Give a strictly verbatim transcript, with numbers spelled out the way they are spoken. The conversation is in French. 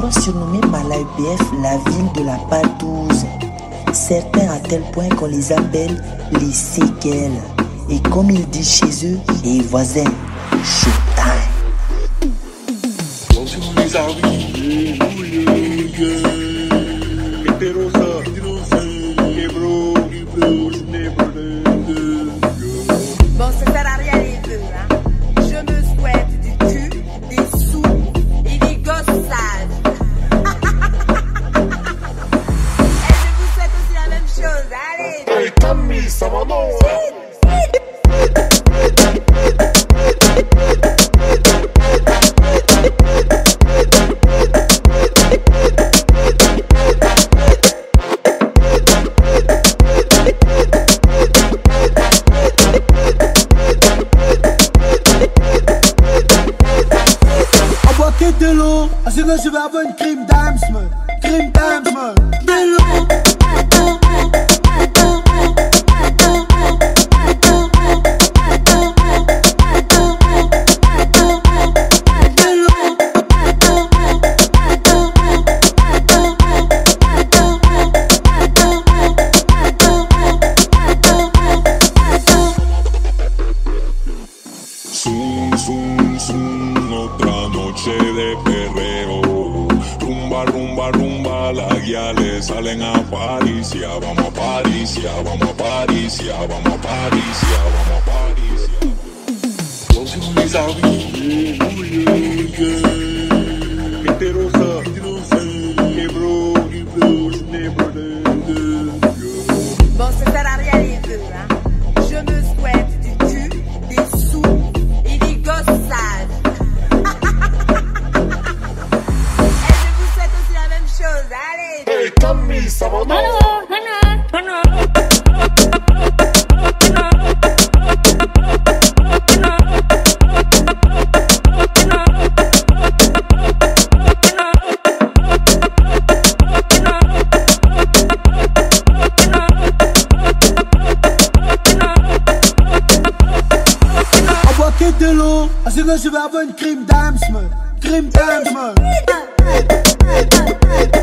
ont surnommé Mala E P F la ville de la partouze. Certains à tel point qu'on les appelle les séquelles. Et comme ils disent chez eux, les voisins, showtime. Bonjour les amis, bon, ça sert à rien les deux, hein. Je me souhaite du cul, des sous et des gosses sages. Et je vous souhaite aussi la même chose, allez. Hey Tommy, ça va non? De l'eau, sinon je vais avoir une crime dance, man. Crime dance, man. De l'eau. Zoom, zoom, zoom, otra noche de perreo. Rumba, rumba, rumba, las guiales salen a Paricia. Vamos a Paricia, vamos a Paricia, vamos a Paricia, vamos a Paricia. Bonjour les amis, Heterosa, Hebro, Bon, ça sert à rien les deux, hein. Je me souhaite du cul, des sous et des gosses sages. Et je vous souhaite aussi la même chose, allez. Hey Tommy, ça va non? De l'eau, sinon je vais avoir une crime dance, man. Crime dance, man.